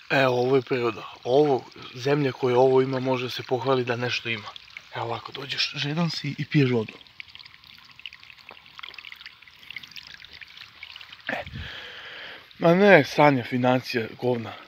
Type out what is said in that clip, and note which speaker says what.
Speaker 1: Evo, ovo je priroda. Ovo, zemlja koja ovo ima može se pohvali da nešto ima. Evo ovako, dođeš, žedan si i piješ vodu. Ma ne, sanja, financija, govna.